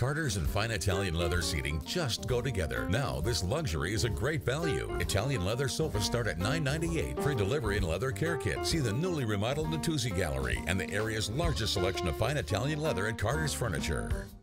Carter's and fine Italian leather seating just go together. Now, this luxury is a great value. Italian leather sofas start at $9.98. Free delivery and leather care kit. See the newly remodeled Natuzzi Gallery and the area's largest selection of fine Italian leather at Carter's Furniture.